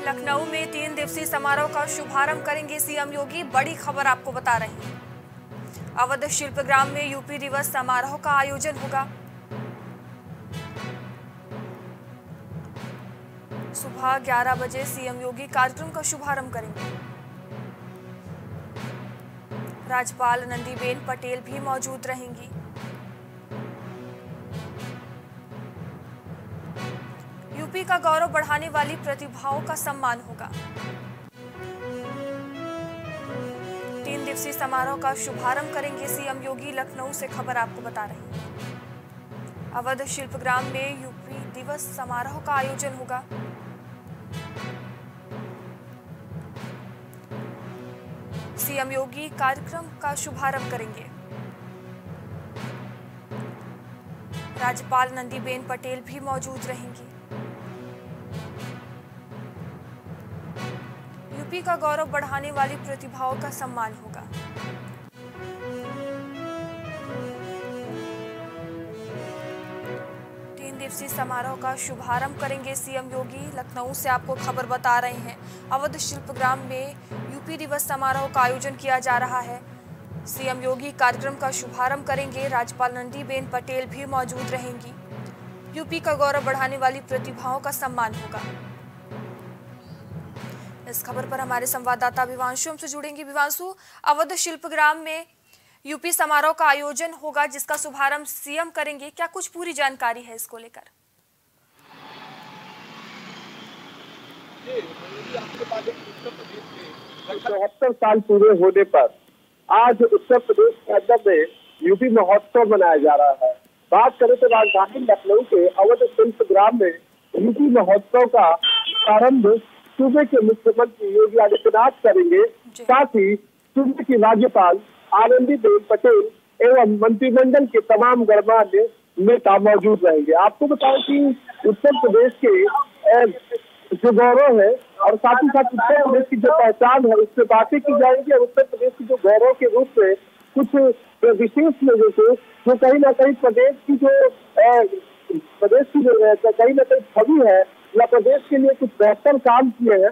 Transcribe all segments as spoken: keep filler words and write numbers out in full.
लखनऊ में तीन दिवसीय समारोह का शुभारंभ करेंगे सीएम योगी। बड़ी खबर आपको बता रहे हैं। अवध शिल्पग्राम में यूपी दिवस समारोह का आयोजन होगा। सुबह ग्यारह बजे सीएम योगी कार्यक्रम का शुभारंभ करेंगे। राज्यपाल नंदीबेन पटेल भी मौजूद रहेंगी। यूपी का गौरव बढ़ाने वाली प्रतिभाओं का सम्मान होगा। तीन दिवसीय समारोह का शुभारंभ करेंगे सीएम योगी। लखनऊ से खबर आपको बता रहे हैं। अवध शिल्पग्राम में यूपी दिवस समारोह का आयोजन होगा। सीएम योगी कार्यक्रम का शुभारंभ करेंगे। राज्यपाल नंदीबेन पटेल भी मौजूद रहेंगी। यूपी का गौरव बढ़ाने वाली प्रतिभाओं का सम्मान होगा। तीन दिवसीय समारोह का शुभारंभ करेंगे सीएम योगी। लखनऊ से आपको खबर बता रहे हैं। अवध शिल्पग्राम में यूपी दिवस समारोह का आयोजन किया जा रहा है। सीएम योगी कार्यक्रम का शुभारंभ करेंगे। राज्यपाल नंदीबेन पटेल भी मौजूद रहेंगी। यूपी का गौरव बढ़ाने वाली प्रतिभाओं का सम्मान होगा। इस खबर पर हमारे संवाददाता विवांशु हमसे जुड़ेंगे। विवांशु, अवध शिल्पग्राम में यूपी समारोह का आयोजन होगा जिसका शुभारंभ सीएम करेंगे, क्या कुछ पूरी जानकारी है इसको लेकर? चौहत्तर साल पूरे होने पर आज उत्तर प्रदेश के अंदर में यूपी महोत्सव मनाया जा रहा है। बात करें तो राजधानी लखनऊ के अवध शिल्पग्राम में यूपी महोत्सव का प्रारंभ सूबे के मुख्यमंत्री योगी आदित्यनाथ करेंगे। साथ ही सूबे की राज्यपाल आनंदीबेन पटेल एवं मंत्रिमंडल के तमाम गणमान्य नेता मौजूद रहेंगे। आपको बताएं कि उत्तर प्रदेश के जो गौरव है और साथ ही साथ उत्तर प्रदेश की जो पहचान है उससे बातें की जाएंगी और उत्तर प्रदेश की जो गौरव के रूप में कुछ विशेष लोगों को जो कहीं ना कहीं प्रदेश की जो प्रदेश की जो कहीं ना कहीं छवि है या प्रदेश के लिए कुछ बेहतर काम किए हैं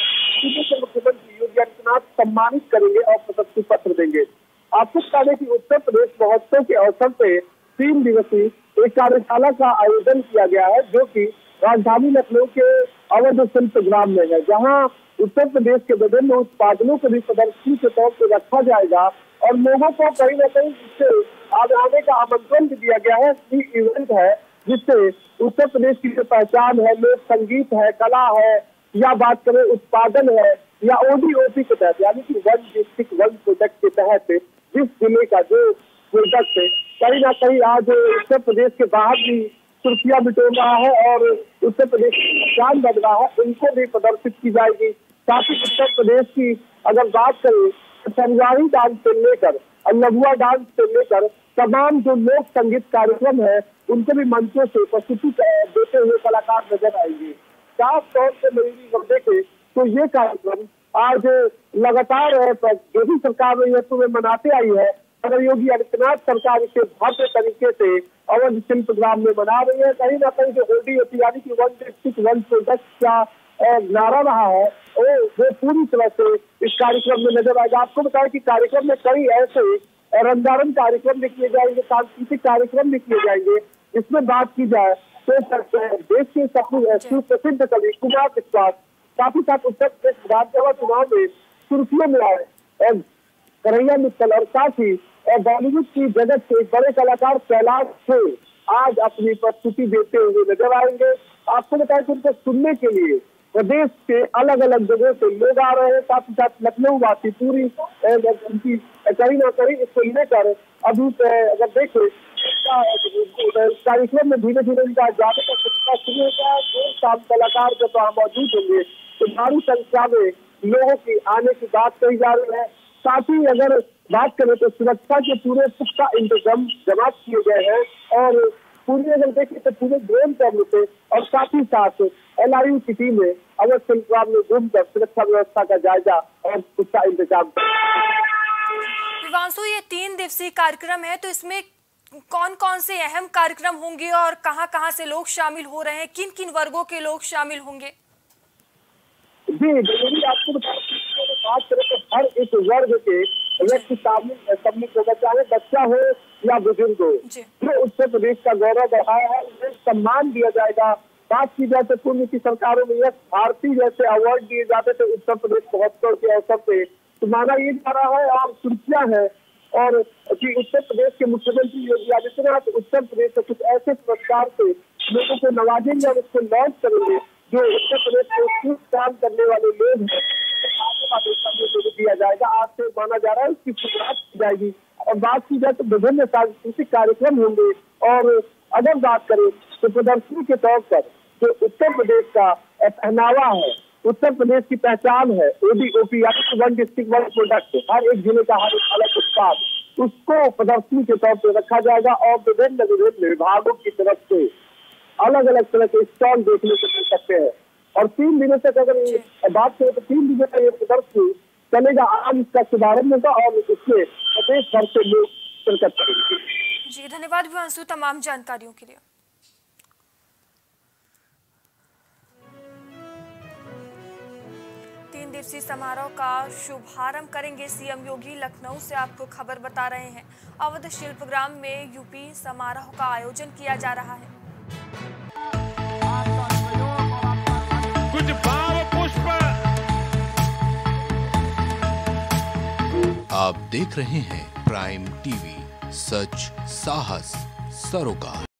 तो मुख्यमंत्री योगी आदित्यनाथ सम्मानित करेंगे और प्रशस्ति पत्र देंगे। आपको बता दें कि उत्तर प्रदेश महोत्सव के अवसर पे तीन दिवसीय एक कार्यशाला का आयोजन किया गया है जो कि राजधानी लखनऊ के अवध शिल्पग्राम में है, जहां उत्तर प्रदेश के विभिन्न उत्पादनों को भी प्रदर्शनी के तौर पर रखा जाएगा और लोगों को कहीं ना कहीं इससे आने का आमंत्रण भी दिया गया है। इवेंट है जिससे उत्तर प्रदेश की जो पहचान है, लोक संगीत है, कला है या बात करें उत्पादन है या ओडीओपी के तहत यानी कि वन डिस्ट्रिक्ट वन प्रोजेक्ट के तहत जिस जिले का जो प्रोजेक्ट है कहीं ना कहीं आज उत्तर प्रदेश के बाहर भी सुर्खियां बिटोर रहा है और उत्तर प्रदेश की पहचान बढ़ रहा है, उनको भी प्रदर्शित की जाएगी। साथ ही उत्तर प्रदेश की अगर बात करें तो संगवारी डांस से लेकर और लघुआ डांस से लेकर तमाम जो लोक संगीत कार्यक्रम है उनको भी मंचों से प्रस्तुति देते हुए कलाकार नजर आएंगे। खास तौर से मेरी देखे तो ये कार्यक्रम आज लगातार योगी सरकार में यह मनाते आई है मगर योगी आदित्यनाथ सरकार इसे भव्य तरीके से अवध शिल्पग्राम में मना रही है। कहीं ना कहीं जो ओडीओपी यानी कि वन डिस्ट्रिक्ट वन प्रोजेक्ट का नारा रहा है वो वो पूरी तरह से इस कार्यक्रम में नजर आएगा। आपको बताया कि कार्यक्रम में कई ऐसे रंगारंग कार्यक्रम भी किए जाएंगे, सांस्कृतिक कार्यक्रम भी किए जाएंगे। इसमें बात की जाए तो देश के सुप्रसिद्ध कवि कुमार विश्वास साथ ही साथ उत्तर प्रदेश विधानसभा चुनाव में सुर्खियों में आए कन्हैया मित्तल और साथ ही बॉलीवुड की जगत के बड़े कलाकार कैलाश खेर आज अपनी प्रस्तुति देते हुए नजर आएंगे। आपको बताया कि उनको सुनने के लिए प्रदेश के अलग अलग जगहों से लोग आ रहे हैं। साथ ही साथ लखनऊ वासी पूरी उनकी कहीं ना कहीं इसको लेकर अभी अगर देखें कार्यक्रम में धीरे धीरे उनका जाने का सिलसिला शुरू होगा। दो शाम कलाकार जब वहाँ मौजूद होंगे तो भारी संख्या में लोगों की आने की बात कही जा रही है। साथ ही अगर बात करें तो सुरक्षा के पूरे पुख्ता इंतजाम जमा किए गए हैं और पूरी अगर देखें तो पूरे ड्रोन कैमरे से और साथ ही साथ एलआईयू की टीम में अवध शिल्पग्राम में घूमकर सुरक्षा व्यवस्था का जायजा और पुख्ता इंतजाम। विवांशु, ये तीन दिवसीय कार्यक्रम है तो इसमें कौन कौन से अहम कार्यक्रम होंगे और कहां कहां से लोग शामिल हो रहे हैं, किन किन वर्गों के लोग शामिल होंगे? जी जरूरी आपको बता बात करें तो हर एक वर्ग के व्यक्ति सामने सम्मिलित होगा, चाहे बच्चा हो या बुजुर्ग हो, जो उत्तर प्रदेश का गौरव बढ़ाया है उन्हें सम्मान दिया जाएगा। बात की जाए तो पूर्व की सरकारों में यश भारती जैसे अवार्ड दिए जाते थे उत्तर प्रदेश महोत्सव के अवसर पे, तो माना ये जा रहा है और सुर्खियां है और कि उत्तर प्रदेश के मुख्यमंत्री योगी आदित्यनाथ उत्तर प्रदेश से कुछ ऐसे पुरस्कार से लोगों को नवाजेंगे और उसको लॉन्च करेंगे जो उत्तर प्रदेश में खूब काम करने वाले लोग हैं दिया जाएगा। आज से माना जा रहा है उसकी शुरुआत की जाएगी। और बात की जाए तो विभिन्न सांस्कृतिक कार्यक्रम होंगे और अगर बात करें तो प्रदर्शनी के तौर पर जो उत्तर प्रदेश का पहनावा है, उत्तर प्रदेश की पहचान है, ओडी ओपी यानी वन डिस्ट्रिक्ट वन प्रोडक्ट, हर एक जिले का हर एक अलग उत्पाद, उसको प्रदर्शनी के तौर पर रखा जाएगा और विभिन्न विभिन्न विभागों की तरफ से अलग अलग तरह के स्टॉल देखने को मिल सकते हैं। और तीन दिनों तक अगर बात करें तो तीन दिनों का ये प्रदर्शनी चलेगा। आज इसका शुभारंभ होगा और इसमें प्रदेश भर से लोग शिरकत करेंगे। जी धन्यवाद विवांशु तमाम जानकारियों के लिए। तीन दिवसीय समारोह का शुभारंभ करेंगे सीएम योगी, लखनऊ से आपको खबर बता रहे हैं। अवध शिल्पग्राम में यूपी समारोह का आयोजन किया जा रहा है। कुछ भाव पुष्प। आप देख रहे हैं प्राइम टीवी, सच साहस सरोकार।